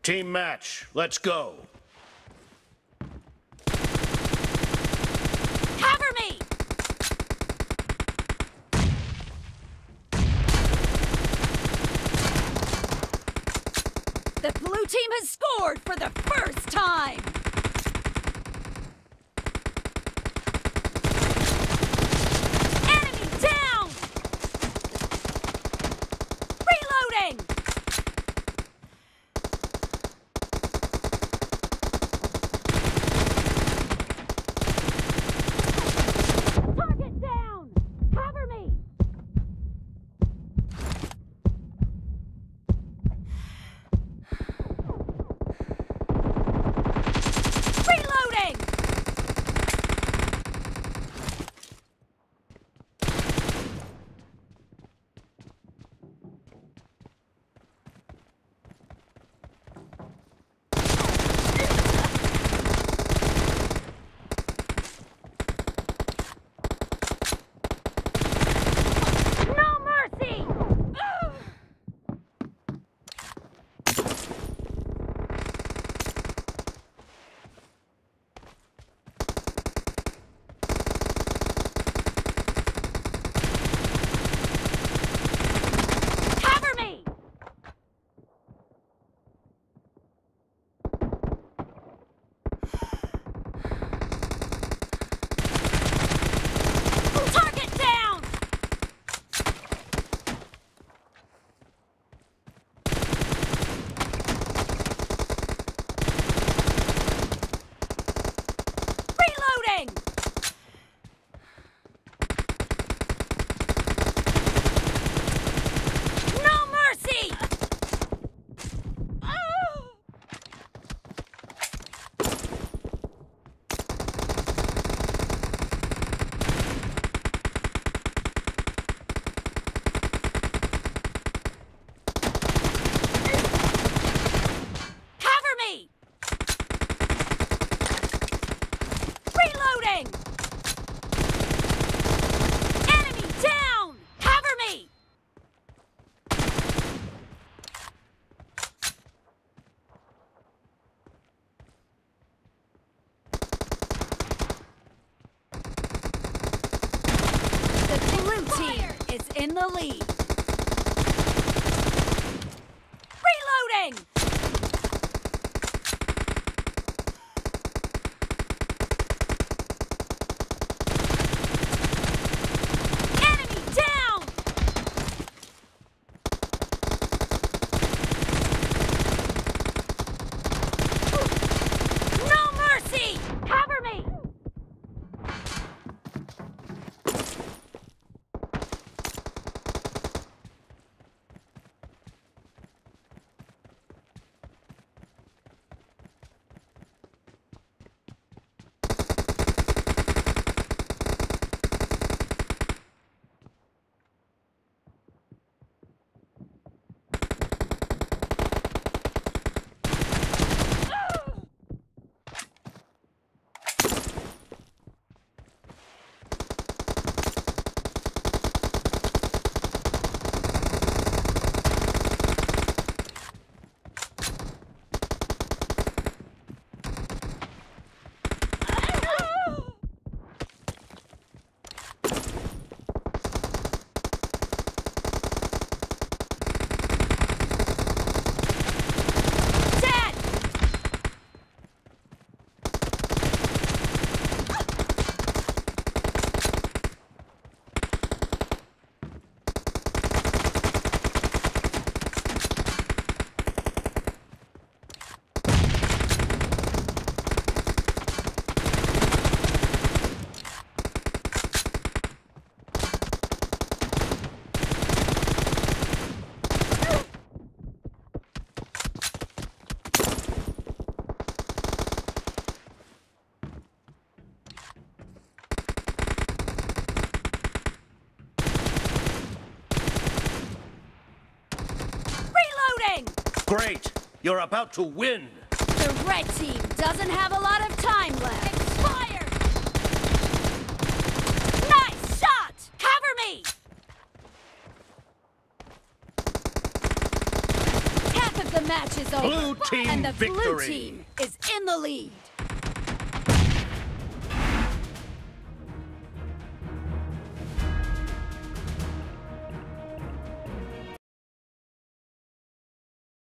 Team match, let's go. Cover me! The blue team has scored for the first time! Enemy down! Reloading! Target down! Cover me! Reloading! No mercy! Ugh! Cover me! Target down! Reloading! No mercy! Oh! Cover me! Reloading! Enemy down! Cover me! The blue team is in the lead. Reloading! Enemy down! No mercy! Cover me! Dead! Reloading! Great, you're about to win. The red team doesn't have a lot of time left. Expired! Nice shot! Cover me! Half of the match is over. Blue team and the blue victory. team is in the lead.